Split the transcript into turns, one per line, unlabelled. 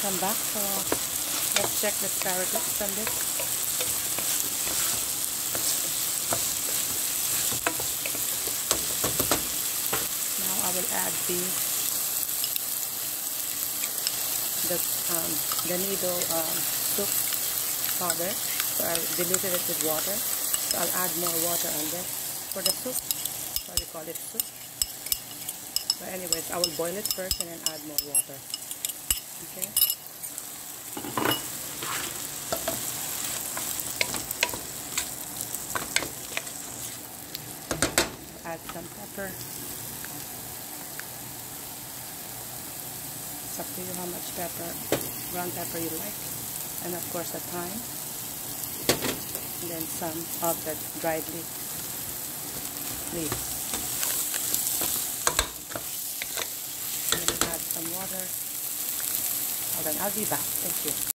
welcome back. So let's check the asparagus from this. Now I will add the nido soup powder. So I diluted it with water. So I'll add more water on this for the soup. So we call it soup. So anyways, I will boil it first and then add more water. Okay. Add some pepper. It's up to you how much pepper, ground pepper you like. And of course the thyme. And then some of the dried leaves. And then add some water. Hold on, I'll be back. Thank you.